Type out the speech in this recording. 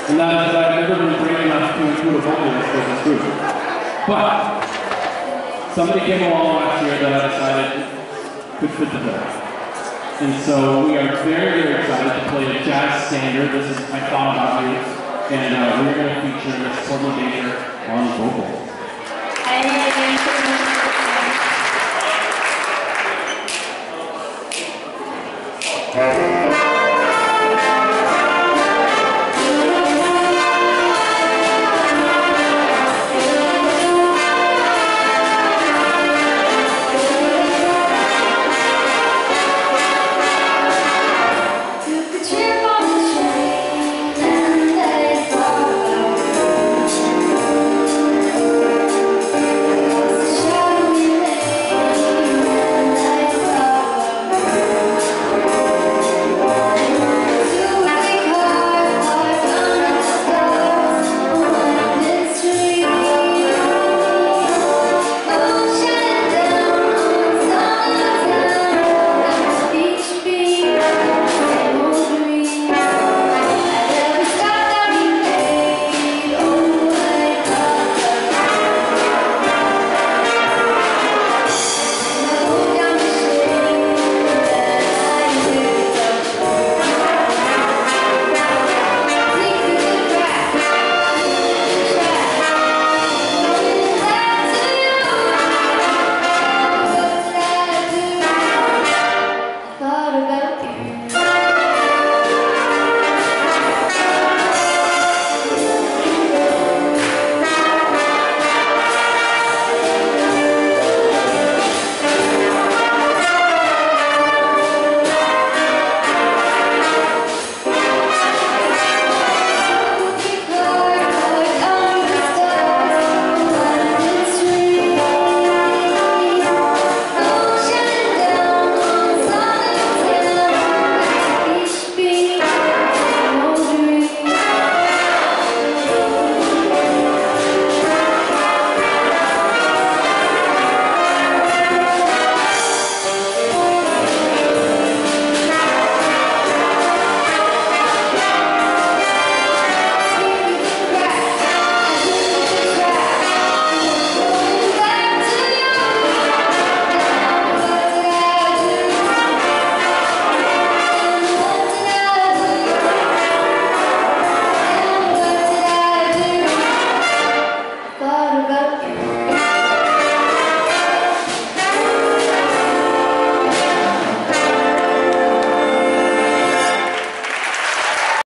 And that is that I've never been brave enough to include a vocalist for this group. But somebody came along last year that I decided could fit the bill. And so we are very, very excited to play a jazz standard. This is I Thought About You. And we're going to feature Miss Courtney Danger on vocals. Hey.